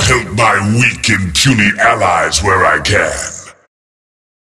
help my weak and puny allies where I can.